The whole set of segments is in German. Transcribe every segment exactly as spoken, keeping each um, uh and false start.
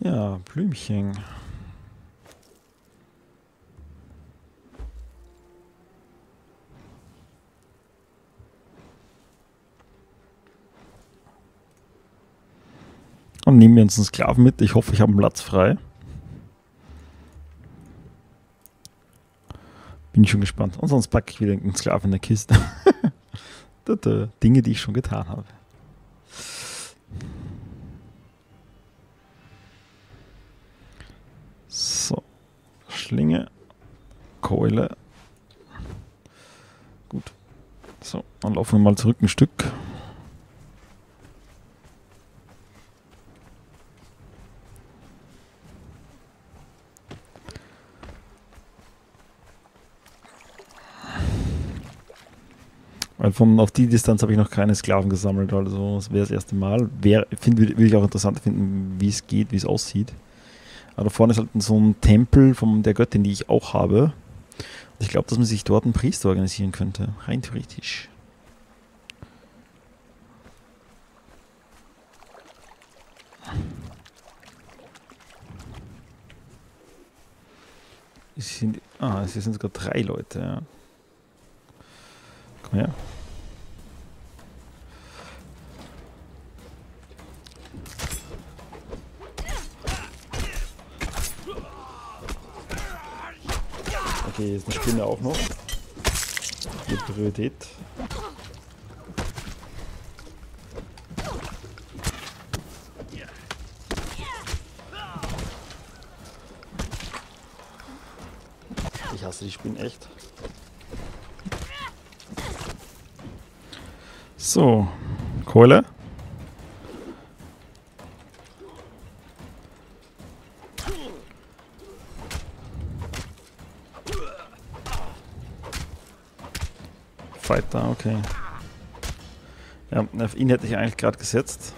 Ja, Blümchen. Und nehmen wir uns einen Sklaven mit. Ich hoffe, ich habe einen Platz frei. Bin ich schon gespannt. Und sonst packe ich wieder einen Sklaven in der Kiste. Dinge, die ich schon getan habe. So. Schlinge. Keule. Gut. So, dann laufen wir mal zurück ein Stück. Weil von auf die Distanz habe ich noch keine Sklaven gesammelt, also das wäre das erste Mal. Wär, find, würde ich auch interessant finden, wie es geht, wie es aussieht. Aber da vorne ist halt so ein Tempel von der Göttin, die ich auch habe. Und ich glaube, dass man sich dort einen Priester organisieren könnte. Rein theoretisch. Es sind, ah, es sind sogar drei Leute, ja. Komm her. Okay, ist eine Spinne auch noch. Die Priorität. Ich hasse die Spinnen echt. So, Keule. Fighter, okay. Ja, auf ihn hätte ich eigentlich gerade gesetzt.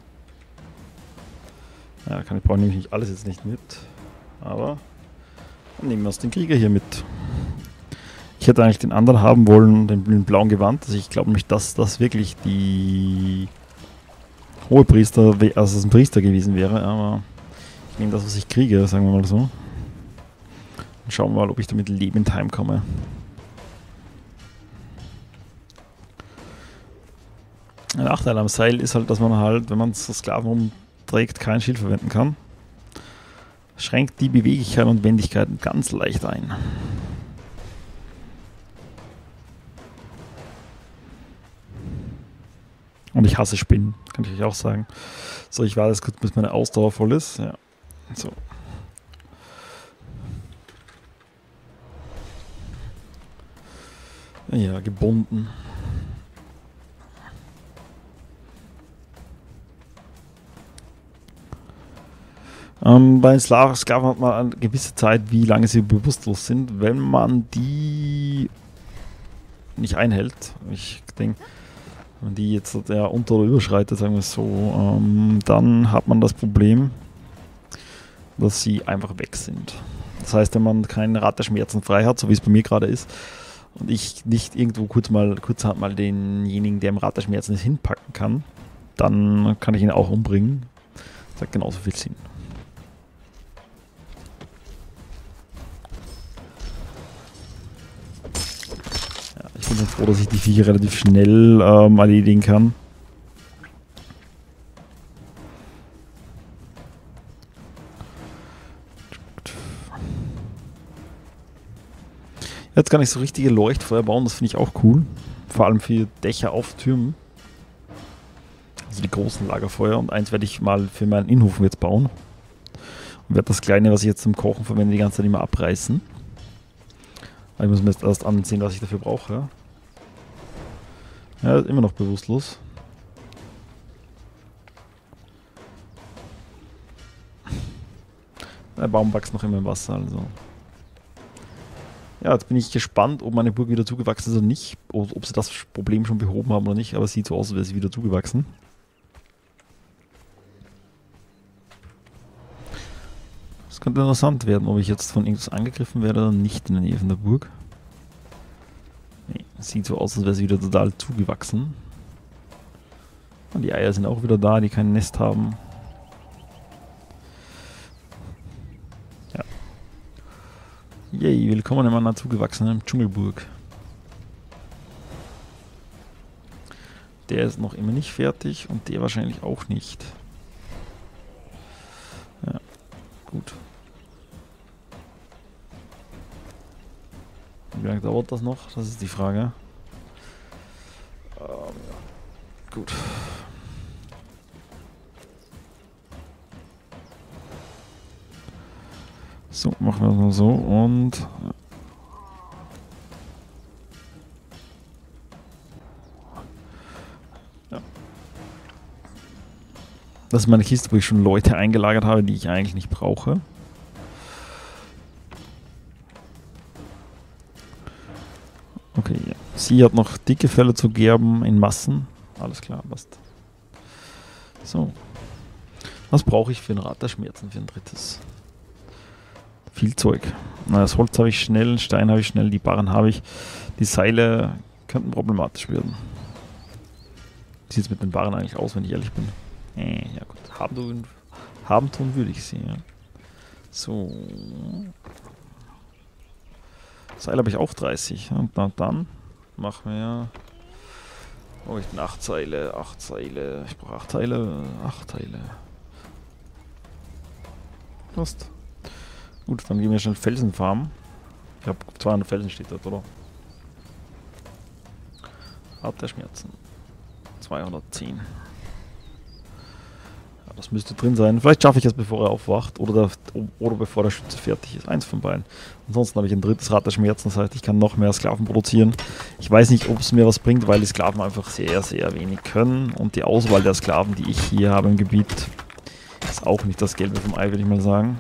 Ja, kann ich brauche nämlich nicht alles jetzt nicht mit. Aber dann nehmen wir uns den Krieger hier mit. Ich hätte eigentlich den anderen haben wollen, den, den blauen Gewand. Also ich glaube nämlich, dass das wirklich die Hohepriester, also es ein Priester gewesen wäre. Aber ich nehme das, was ich kriege, sagen wir mal so. Und schauen wir mal, ob ich damit lebend heimkomme. Ein Nachteil am Seil ist halt, dass man halt, wenn man so Sklaven rumträgt, kein Schild verwenden kann. Schränkt die Beweglichkeit und Wendigkeit ganz leicht ein. Und ich hasse Spinnen, kann ich euch auch sagen. So, ich warte jetzt kurz, bis meine Ausdauer voll ist. Ja, so. Ja, gebunden. Ähm, bei Sklaven hat man eine gewisse Zeit, wie lange sie bewusstlos sind. Wenn man die nicht einhält, ich denke, wenn man die jetzt ja, unter- oder überschreitet, sagen wir es so, ähm, dann hat man das Problem, dass sie einfach weg sind. Das heißt, wenn man keinen Rat der Schmerzen frei hat, so wie es bei mir gerade ist, und ich nicht irgendwo kurz mal, kurzerhand mal denjenigen, der im Rat der Schmerzen ist, hinpacken kann, dann kann ich ihn auch umbringen. Das hat genauso viel Sinn. Ich bin froh, dass ich die Viecher relativ schnell ähm, erledigen kann. Jetzt kann ich so richtige Leuchtfeuer bauen, das finde ich auch cool. Vor allem für Dächer auf Türmen. Also die großen Lagerfeuer. Und eins werde ich mal für meinen Innenhof jetzt bauen. Und werde das kleine, was ich jetzt zum Kochen verwende, die ganze Zeit immer abreißen. Ich muss mir jetzt erst ansehen, was ich dafür brauche. Ja, ist immer noch bewusstlos. Der Baum wächst noch immer im Wasser, also. Ja, jetzt bin ich gespannt, ob meine Burg wieder zugewachsen ist oder nicht. Oder ob sie das Problem schon behoben haben oder nicht, aber es sieht so aus, als wäre sie wieder zugewachsen. Es könnte interessant werden, ob ich jetzt von irgendwas angegriffen werde oder nicht in der Nähe von der Burg. Nee, sieht so aus, als wäre sie wieder total zugewachsen. Und die Eier sind auch wieder da, die kein Nest haben. Yay, willkommen in meiner zugewachsenen Dschungelburg. Der ist noch immer nicht fertig und der wahrscheinlich auch nicht. Ja, gut. Wie lange dauert das noch? Das ist die Frage. Ähm, ja. Gut. So, machen wir das mal so und... Ja. Das ist meine Kiste, wo ich schon Leute eingelagert habe, die ich eigentlich nicht brauche. Okay, ja. Sie hat noch dicke Fälle zu gerben in Massen. Alles klar, passt. So. Was brauche ich für ein Rad der Schmerzen für ein drittes? Viel Zeug. Na, das Holz habe ich schnell, Stein habe ich schnell, die Barren habe ich. Die Seile könnten problematisch werden. Wie sieht es mit den Barren eigentlich aus, wenn ich ehrlich bin? Äh, ja gut. Haben tun, haben tun würde ich sie, ja. So. Seil habe ich auch dreißig. Und dann, dann machen wir... Oh, ich bin acht Seile, acht Seile. Ich brauche acht Teile, acht Teile. Passt. Gut, dann gehen wir schnell Felsen farmen. Ich glaube, zweihundert Felsen steht dort, oder? Art der Schmerzen. zweihundertzehn. Ja, das müsste drin sein. Vielleicht schaffe ich es, bevor er aufwacht. Oder, der, oder bevor der Schütze fertig ist. Eins von beiden. Ansonsten habe ich ein drittes Rad der Schmerzen. Das heißt, ich kann noch mehr Sklaven produzieren. Ich weiß nicht, ob es mir was bringt, weil die Sklaven einfach sehr, sehr wenig können. Und die Auswahl der Sklaven, die ich hier habe im Gebiet, ist auch nicht das Gelbe vom Ei, würde ich mal sagen.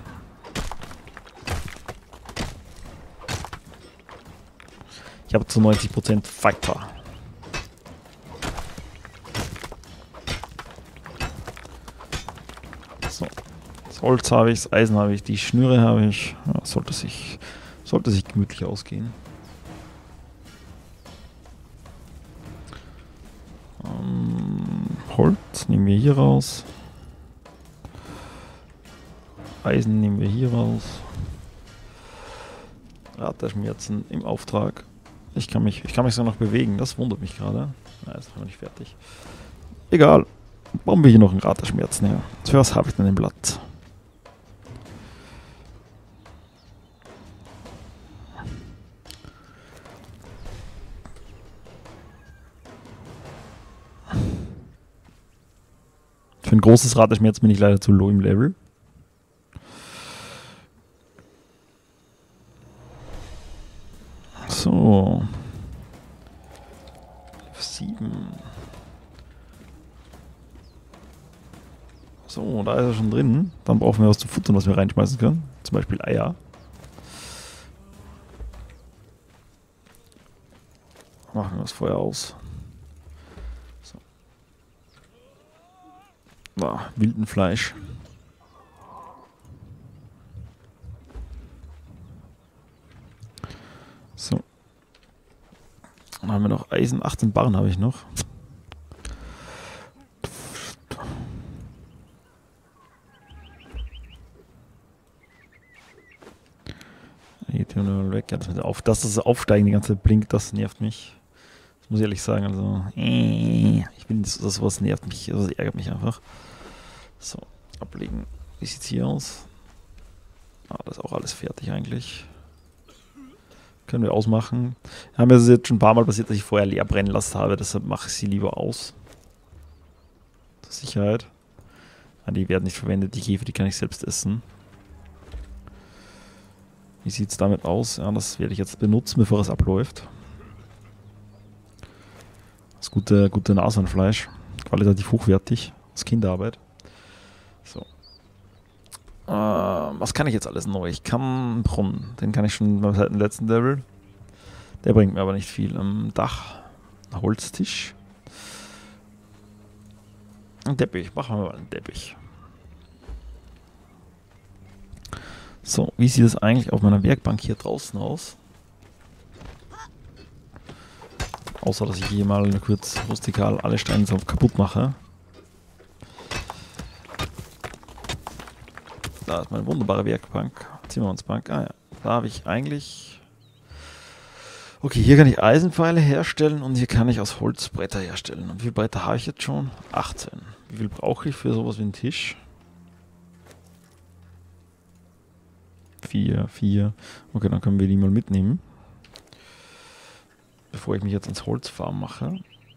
Ich habe zu neunzig Prozent Fighter. So. Das Holz habe ich, das Eisen habe ich, die Schnüre habe ich. Ja, sollte sich, sollte sich gemütlich ausgehen. Ähm, Holz nehmen wir hier raus. Eisen nehmen wir hier raus. Rad der Schmerzen im Auftrag. Ich kann mich, ich kann mich so noch bewegen, das wundert mich gerade. Na, ist noch nicht fertig. Egal. Bauen wir hier noch ein Rad der Schmerzen her. Für was habe ich denn im Blatt? Für ein großes Rad der Schmerzen bin ich leider zu low im Level. So. sieben. So, da ist er schon drin. Dann brauchen wir was zu futtern, was wir reinschmeißen können. Zum Beispiel Eier. Machen wir das Feuer aus. So. Ah, wilden Fleisch. So. Dann haben wir noch Eisen. achtzehn Barren habe ich noch. Geht hier nur weg. Das, auf, dass das Aufsteigen die ganze Zeit blinkt, das nervt mich. Das muss ich ehrlich sagen. Also, äh, ich bin das, das was nervt mich, das ärgert mich einfach. So, ablegen. Wie sieht es hier aus? Ah, das ist auch alles fertig eigentlich. Können wir ausmachen. Ja, mir ist es jetzt schon ein paar Mal passiert, dass ich vorher leer brennen lassen habe, deshalb mache ich sie lieber aus. Zur Sicherheit. Ja, die werden nicht verwendet, die Käfer, die kann ich selbst essen. Wie sieht es damit aus? Ja, das werde ich jetzt benutzen, bevor es abläuft. Das gute, gute Nashornfleisch. Qualitativ hochwertig. Das ist Kinderarbeit. So. Äh, was kann ich jetzt alles neu? Ich kann einen Brunnen. Den kann ich schon beim letzten Level. Der bringt mir aber nicht viel. Am Dach. Ein Holztisch. Ein Teppich. Machen wir mal einen Teppich. So, wie sieht es eigentlich auf meiner Werkbank hier draußen aus? Außer, dass ich hier mal kurz rustikal alle Steine so kaputt mache. Da ist meine wunderbare Werkbank. Zimmermannsbank. Ah ja, Da habe ich eigentlich... Okay, hier kann ich Eisenpfeile herstellen und hier kann ich aus Holz Bretter herstellen. Und wie viele Bretter habe ich jetzt schon? achtzehn. Wie viel brauche ich für sowas wie einen Tisch? vier, vier. Okay, dann können wir die mal mitnehmen. Bevor ich mich jetzt ins Holzfarm mache.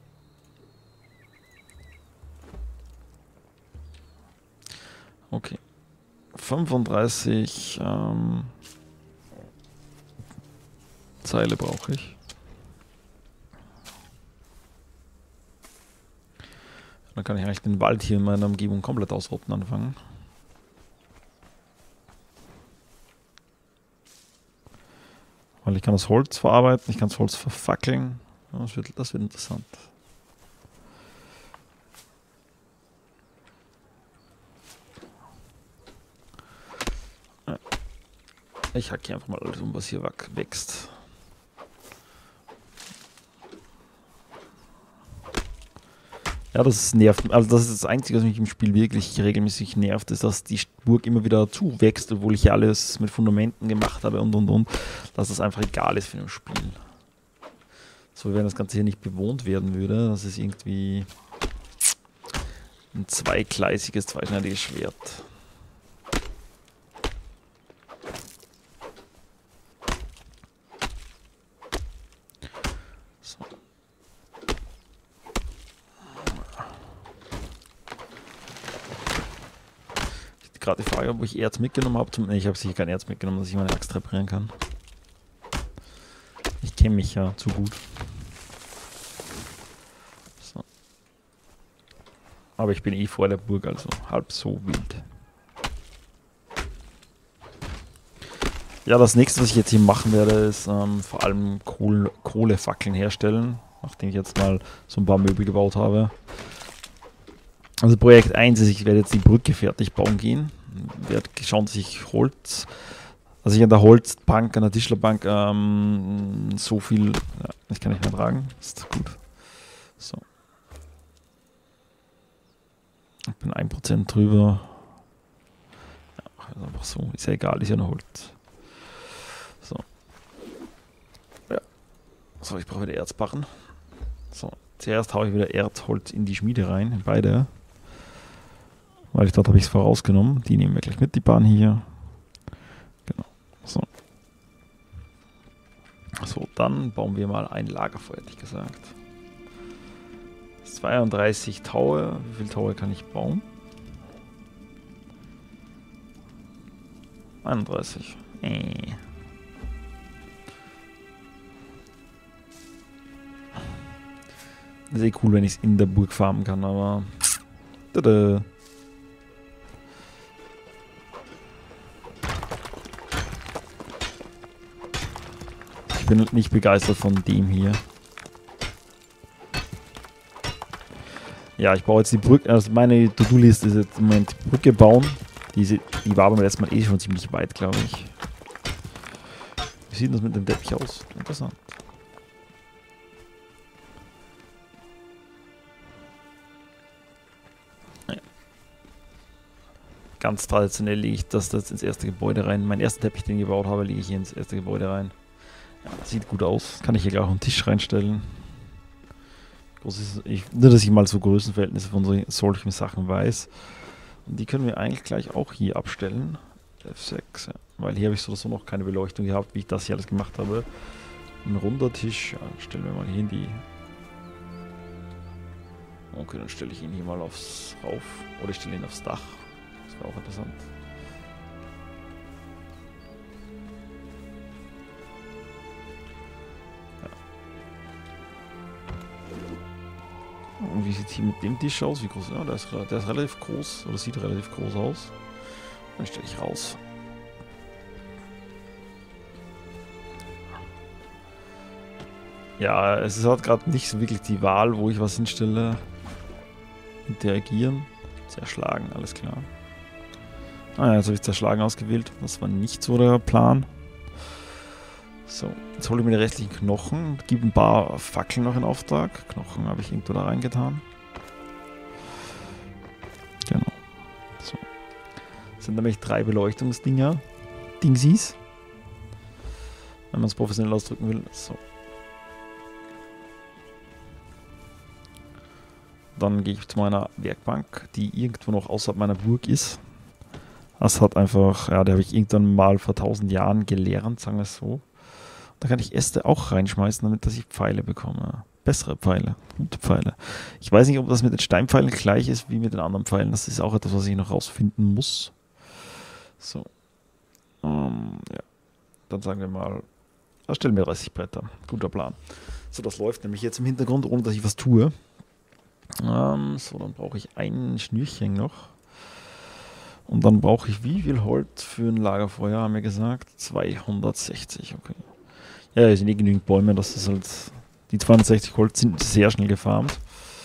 Okay. fünfunddreißig ähm, Seile brauche ich. Dann kann ich eigentlich den Wald hier in meiner Umgebung komplett ausrotten anfangen. Weil ich kann das Holz verarbeiten, ich kann das Holz verfackeln. Das wird, das wird interessant. Ich hacke einfach mal alles um, was hier wächst. Ja, das nervt. Also das ist das Einzige, was mich im Spiel wirklich regelmäßig nervt, ist, dass die Burg immer wieder zuwächst, obwohl ich ja alles mit Fundamenten gemacht habe und und und. Dass das einfach egal ist für ein Spiel. So, wenn das Ganze hier nicht bewohnt werden würde, das ist irgendwie ein zweigleisiges, zweischneidiges Schwert. Gerade die Frage, ob ich Erz mitgenommen habe. Zum, nee, ich habe sicher kein Erz mitgenommen, dass ich meine Axt reparieren kann. Ich kenne mich ja zu gut. So. Aber ich bin eh vor der Burg, also halb so wild. Ja, das nächste, was ich jetzt hier machen werde, ist ähm, vor allem Kohle, Kohlefackeln herstellen. Nachdem ich jetzt mal so ein paar Möbel gebaut habe. Also Projekt eins ist, ich werde jetzt die Brücke fertig bauen gehen. Ich werde schauen, dass ich Holz, also ich an der Holzbank, an der Tischlerbank ähm, so viel, ja, ich kann nicht mehr tragen, ist gut. So. Ich bin ein Prozent drüber. Ja, also einfach so, ist ja egal, ist ja nur Holz. So. Ja. So, ich brauche wieder Erzbarren. So, zuerst haue ich wieder Erdholz in die Schmiede rein, in beide. Weil ich dort habe ich es vorausgenommen. Die nehmen wir gleich mit, die Bahn hier. Genau. So. So, dann bauen wir mal ein Lagerfeuer, hätte ich gesagt. zweiunddreißig Taue. Wie viel Taue kann ich bauen? einunddreißig. Äh. Das ist eh cool, wenn ich es in der Burg farmen kann, aber... Tada. Ich bin nicht begeistert von dem hier. Ja, ich baue jetzt die Brücke, also meine To-Do-Liste ist jetzt im Moment die Brücke bauen. Diese, die war beim letzten Mal eh schon ziemlich weit, glaube ich. Wie sieht das mit dem Teppich aus? Interessant. Ja. Ganz traditionell lege ich das, das ins erste Gebäude rein. Mein erster Teppich, den ich gebaut habe, lege ich hier ins erste Gebäude rein. Ja, sieht gut aus. Kann ich hier gleich auch einen Tisch reinstellen. Ich, nur, dass ich mal so Größenverhältnisse von so, solchen Sachen weiß. Und die können wir eigentlich gleich auch hier abstellen. F sechs, ja. Weil hier habe ich so oder so noch keine Beleuchtung gehabt, wie ich das hier alles gemacht habe. Ein runder Tisch, ja, stellen wir mal hier in die... Okay, dann stelle ich ihn hier mal aufs rauf. Oder ich stelle ihn aufs Dach. Das wäre auch interessant. Und wie sieht es hier mit dem Tisch aus? Wie groß? Ja, der ist, der ist relativ groß, oder sieht relativ groß aus. Dann stelle ich raus. Ja, es hat gerade nicht so wirklich die Wahl, wo ich was hinstelle. Interagieren. Zerschlagen, alles klar. Ah ja, jetzt habe ich Zerschlagen ausgewählt. Das war nicht so der Plan. So, jetzt hole ich mir die restlichen Knochen, gebe ein paar Fackeln noch in Auftrag. Knochen habe ich irgendwo da reingetan. Genau. So. Das sind nämlich drei Beleuchtungsdinger. Dingsies. wenn man es professionell ausdrücken will. So. Dann gehe ich zu meiner Werkbank, die irgendwo noch außerhalb meiner Burg ist. Das hat einfach, ja, die habe ich irgendwann mal vor tausend Jahren gelernt, sagen wir es so. Da kann ich Äste auch reinschmeißen, damit dass ich Pfeile bekomme. Bessere Pfeile, gute Pfeile. Ich weiß nicht, ob das mit den Steinpfeilen gleich ist wie mit den anderen Pfeilen. Das ist auch etwas, was ich noch rausfinden muss. So. Ähm, ja. Dann sagen wir mal, erstellen wir dreißig Bretter. Guter Plan. So, das läuft nämlich jetzt im Hintergrund, ohne dass ich was tue. Ähm, so, dann brauche ich ein Schnürchen noch. Und dann brauche ich wie viel Holz für ein Lagerfeuer, haben wir gesagt? zweihundertsechzig, okay. Ja, es sind eh genügend Bäume, das ist halt... Die zweihundertsechzig Holz sind sehr schnell gefarmt.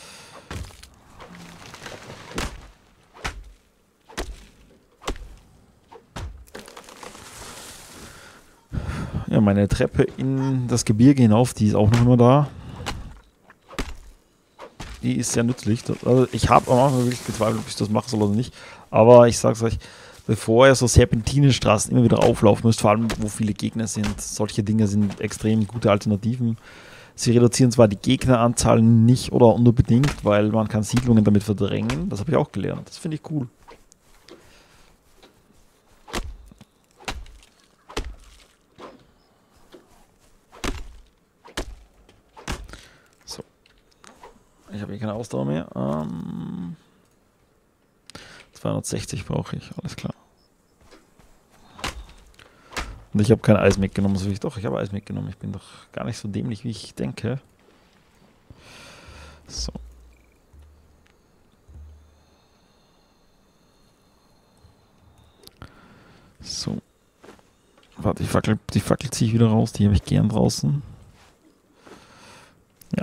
Ja, meine Treppe in das Gebirge hinauf, die ist auch noch immer da. Die ist sehr nützlich. Also ich habe am Anfang wirklich gezweifelt, ob ich das machen soll oder nicht. Aber ich sag's euch, bevor ihr so Serpentinenstraßen immer wieder auflaufen müsst, vor allem wo viele Gegner sind, solche Dinge sind extrem gute Alternativen. Sie reduzieren zwar die Gegneranzahl nicht oder nur bedingt, weil man kann Siedlungen damit verdrängen. Das habe ich auch gelernt. Das finde ich cool. So. Ich habe hier keine Ausdauer mehr. Ähm, zweihundertsechzig brauche ich, alles klar. Und ich habe kein Eis mitgenommen, so wie ich doch, ich habe Eis mitgenommen. Ich bin doch gar nicht so dämlich, wie ich denke. So. So. Warte, die Fackel, die Fackel ziehe ich wieder raus, die habe ich gern draußen. Ja.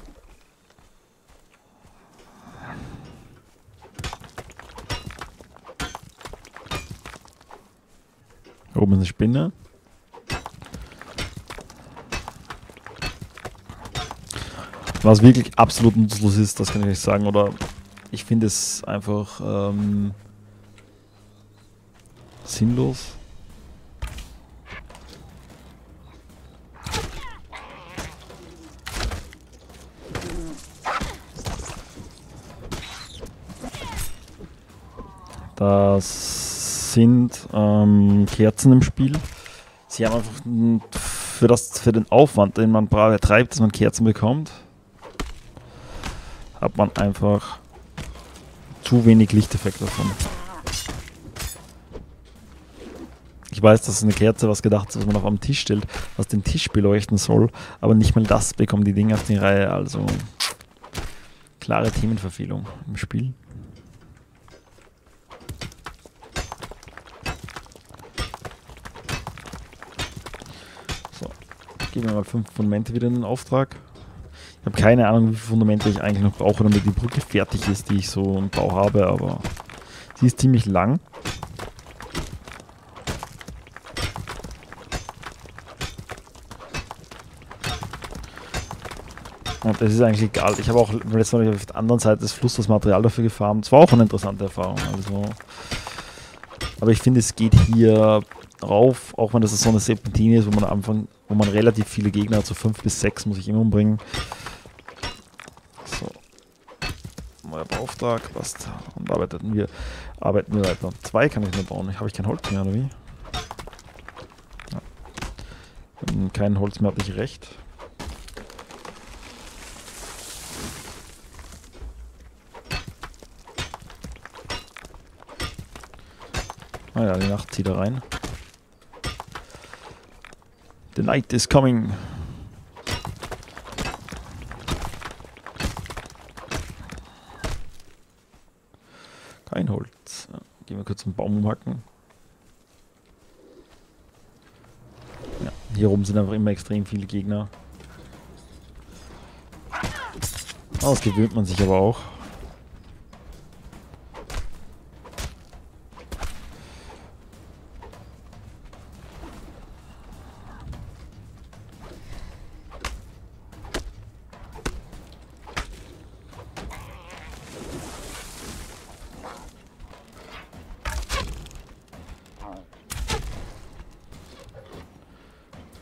Oben ist eine Spinne. Was wirklich absolut nutzlos ist, das kann ich nicht sagen. Oder ich finde es einfach ähm, sinnlos. Das sind ähm, Kerzen im Spiel. Sie haben einfach für, das, für den Aufwand, den man treibt, dass man Kerzen bekommt, hat man einfach zu wenig Lichteffekt davon. Ich weiß, dass eine Kerze was gedacht ist, was man auf am Tisch stellt, was den Tisch beleuchten soll, aber nicht mal das bekommen die Dinge auf die Reihe. Also klare Themenverfehlung im Spiel. So, geben wir mal fünf Fundamente wieder in den Auftrag. Ich habe keine Ahnung, wie viele Fundamente ich eigentlich noch brauche, damit die Brücke fertig ist, die ich so im Bau habe, aber sie ist ziemlich lang. Und es ist eigentlich egal. Ich habe auch letztes Mal auf der anderen Seite des Flusses das Material dafür gefarmt. Es war auch eine interessante Erfahrung. Also, aber ich finde, es geht hier rauf, auch wenn das so eine Serpentine ist, wo man am Anfang, wo man relativ viele Gegner hat, so fünf bis sechs muss ich immer umbringen. So. Neuer Beauftrag, passt. Und arbeiten wir, arbeiten wir weiter. Zwei kann ich nur bauen. Habe ich kein Holz mehr, oder wie? Ja. Wenn kein Holz mehr, hatte ich recht. Ah ja, die Nacht zieht er rein. The night is coming. Kein Holz. Ja, gehen wir kurz einen Baum umhacken. Ja, hier oben sind einfach immer extrem viele Gegner. Das gewöhnt man sich aber auch.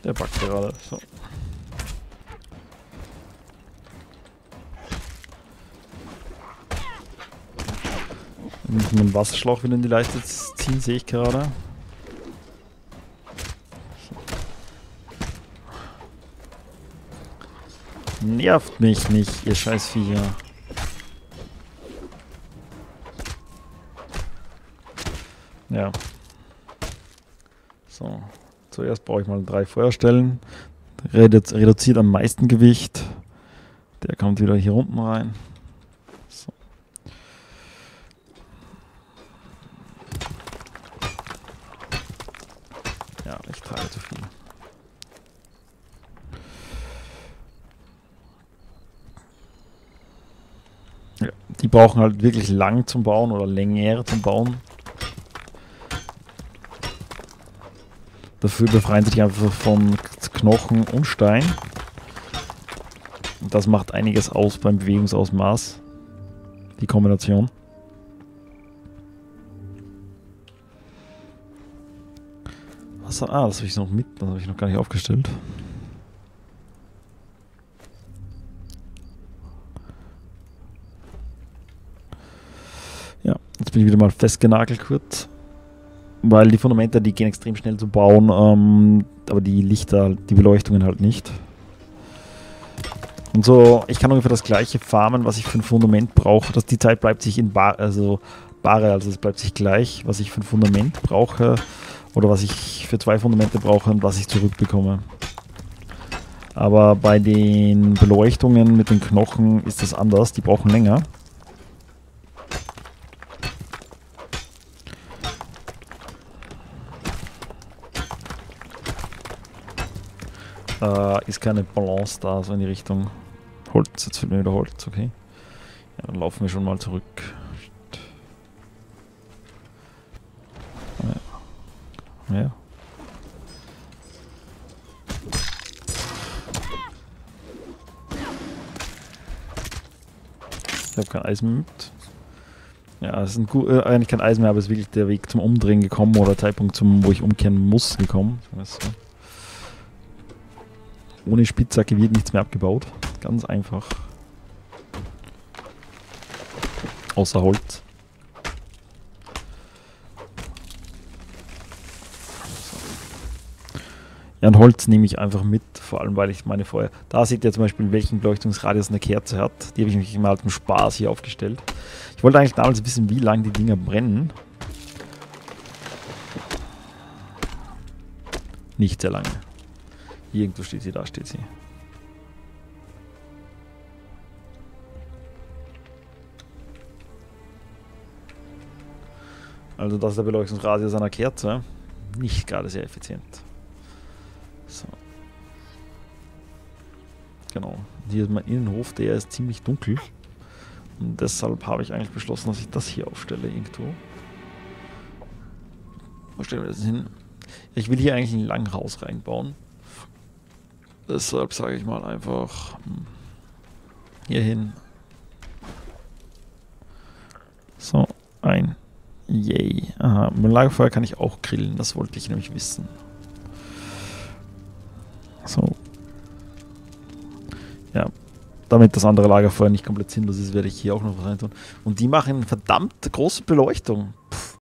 Der backt gerade. So. Wir müssen den Wasserschlauch wieder in die Leiste ziehen, sehe ich gerade. Nervt mich nicht, ihr scheiß Viecher. Ja. So. Zuerst brauche ich mal drei Feuerstellen. Redu reduziert am meisten Gewicht. Der kommt wieder hier unten rein. So. Ja, ich trage zu viel. Ja, die brauchen halt wirklich lang zum Bauen oder länger zum Bauen. Dafür befreien sie sich einfach von Knochen und Stein. Und das macht einiges aus beim Bewegungsausmaß. Die Kombination. Was, ah, das habe ich noch mit, das habe ich noch gar nicht aufgestellt. Ja, jetzt bin ich wieder mal festgenagelt kurz. Weil die Fundamente, die gehen extrem schnell zu bauen, ähm, aber die Lichter, die Beleuchtungen halt nicht. Und so, ich kann ungefähr das gleiche farmen, was ich für ein Fundament brauche. Das, die Zeit bleibt sich in bar, also Bare, also es bleibt sich gleich, was ich für ein Fundament brauche oder was ich für zwei Fundamente brauche und was ich zurückbekomme. Aber bei den Beleuchtungen mit den Knochen ist das anders, die brauchen länger. Uh, ist keine Balance da, so in die Richtung Holz. Jetzt fehlt mir wieder Holz, okay. Ja, dann laufen wir schon mal zurück. Ja. Ja. Ich habe kein Eisen mehr mit. Ja, es ist ein gut, äh, eigentlich kein Eisen mehr, aber es ist wirklich der Weg zum Umdrehen gekommen oder Zeitpunkt, zum, wo ich umkehren muss, gekommen. So. Ohne Spitzhacke wird nichts mehr abgebaut. Ganz einfach. Außer Holz. Ja, und Holz nehme ich einfach mit, vor allem weil ich meine Feuer... Da seht ihr zum Beispiel, welchen Beleuchtungsradius eine Kerze hat. Die habe ich mich mal zum Spaß hier aufgestellt. Ich wollte eigentlich damals wissen, wie lange die Dinger brennen. Nicht sehr lange. Irgendwo steht sie, da steht sie. Also das ist der Beleuchtungsradius einer Kerze. Nicht gerade sehr effizient. So. Genau. Hier ist mein Innenhof, der ist ziemlich dunkel. Und deshalb habe ich eigentlich beschlossen, dass ich das hier aufstelle irgendwo. Wo stellen wir das hin? Ich will hier eigentlich ein Langhaus reinbauen. Deshalb sage ich mal einfach hier hin. So, ein. Yay. Aha, mit dem Lagerfeuer kann ich auch grillen, das wollte ich nämlich wissen. So. Ja, damit das andere Lagerfeuer nicht komplett sinnlos ist, werde ich hier auch noch was rein tun. Und die machen verdammt große Beleuchtung.